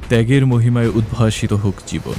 ত্যাগের মহিমায় উদ্ভাসিত হোক জীবন।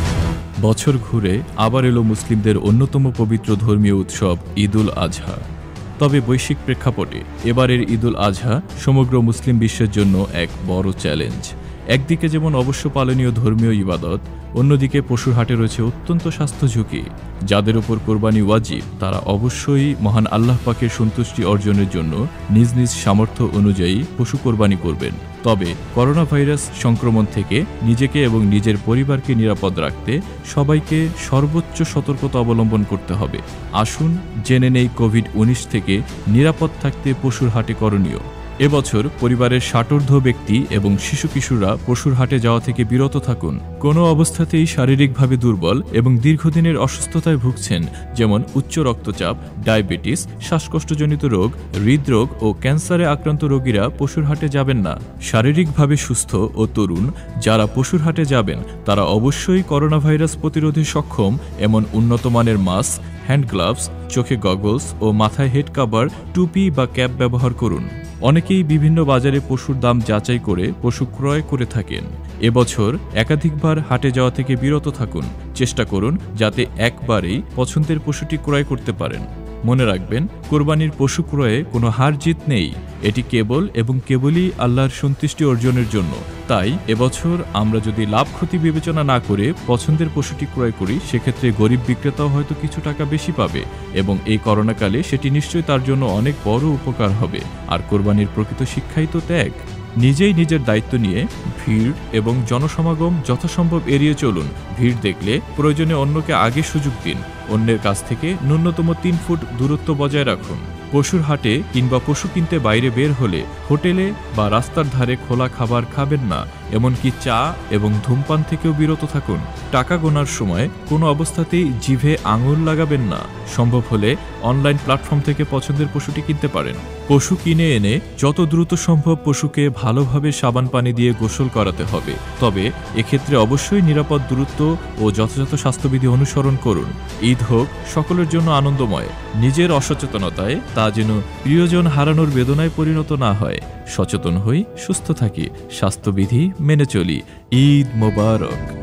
বছর ঘুরে আবার এলো মুসলিমদের অন্যতম পবিত্র ধর্মীয় উৎসব ঈদুল আজহা। তবে বৈশ্বিক প্রেক্ষাপটে এবারের ঈদুল আজহা সমগ্র মুসলিম বিশ্বের জন্য এক বড় চ্যালেঞ্জ। একদিকে যেমন অবশ্য পালনীয় ধর্মীয় ইবাদত, অন্যদিকে পশুর হাটে রয়েছে অত্যন্ত স্বাস্থ্য ঝুঁকি। যাদের উপর কোরবানি ওয়াজিব তারা অবশ্যই মহান আল্লাহ পাকের সন্তুষ্টি অর্জনের জন্য নিজ নিজ সামর্থ্য অনুযায়ী পশু কোরবানি করবেন। তবে করোনা ভাইরাস সংক্রমণ থেকে নিজেকে এবং নিজের পরিবারকে নিরাপদ রাখতে সবাইকে সর্বোচ্চ সতর্কতা অবলম্বন করতে হবে। আসুন জেনে নেই কোভিড-19 থেকে নিরাপদ থাকতে পশুর হাটে করণীয়। এবছর পরিবারের ষাটোর্ধ্ব ব্যক্তি এবং শিশু কিশোররা পশুর হাটে যাওয়া থেকে বিরত থাকুন। কোনো অবস্থাতেই শারীরিকভাবে দুর্বল এবং দীর্ঘদিনের অসুস্থতায় ভুগছেন, যেমন উচ্চ রক্তচাপ, ডায়াবেটিস, শ্বাসকষ্টজনিত রোগ, হৃদরোগ ও ক্যান্সারে আক্রান্ত রোগীরা পশুর হাটে যাবেন না। শারীরিকভাবে সুস্থ ও তরুণ যারা পশুর হাটে যাবেন তারা অবশ্যই করোনা ভাইরাস প্রতিরোধে সক্ষম এমন উন্নত মানের মাস্ক, হ্যান্ড গ্লাভস, চোখে গগলস ও মাথায় হেড কাভার, টুপি বা ক্যাপ ব্যবহার করুন। অনেকেই বিভিন্ন বাজারে পশুর দাম যাচাই করে পশু ক্রয় করে থাকেন। এবছর একাধিকবার হাটে যাওয়া থেকে বিরত থাকুন। চেষ্টা করুন যাতে একবারেই পছন্দের পশুটি ক্রয় করতে পারেন। মনে রাখবেন, কোরবানির পশু ক্রয়ে কোনো হার জিত নেই। এটি কেবল এবং কেবলই আল্লাহর সন্তুষ্টি অর্জনের জন্য। তাই এবছর আমরা যদি লাভ ক্ষতি বিবেচনা না করে পছন্দের পশুটি ক্রয় করি, সেক্ষেত্রে গরিব বিক্রেতাও হয়তো কিছু টাকা বেশি পাবে এবং এই করোনাকালে সেটি নিশ্চয়ই তার জন্য অনেক বড় উপকার হবে। আর কোরবানির প্রকৃত শিক্ষাই তো ত্যাগ। নিজেই নিজের দায়িত্ব নিয়ে ভিড় এবং জনসমাগম যথাসম্ভব এড়িয়ে চলুন। ভিড় দেখলে প্রয়োজনে অন্যকে আগে সুযোগ দিন। অন্যের কাছ থেকে ন্যূনতম 3 ফুট দূরত্ব বজায় রাখুন। পশুর হাটে কিংবা পশু কিনতে বাইরে বের হলে হোটেলে বা রাস্তার ধারে খোলা খাবার খাবেন না। এমনকি চা এবং ধূমপান থেকেও বিরত থাকুন। টাকা গোনার সময় কোনো অবস্থাতেই জিভে আঙুল লাগাবেন না। সম্ভব হলে অনলাইন প্ল্যাটফর্ম থেকে পছন্দের পশুটি কিনতে পারেন। পশু কিনে এনে যত দ্রুত সম্ভব পশুকে ভালোভাবে সাবান পানি দিয়ে গোসল করাতে হবে। তবে এক্ষেত্রে অবশ্যই নিরাপদ দূরত্ব ও যথাযথ স্বাস্থ্যবিধি অনুসরণ করুন। ঈদ হোক সকলের জন্য আনন্দময়। নিজের অসচেতনতায় তা যেন প্রিয়জন হারানোর বেদনায় পরিণত না হয়। সচেতন হই, সুস্থ থাকি, স্বাস্থ্যবিধি মেনে চলি। ঈদ মোবারক।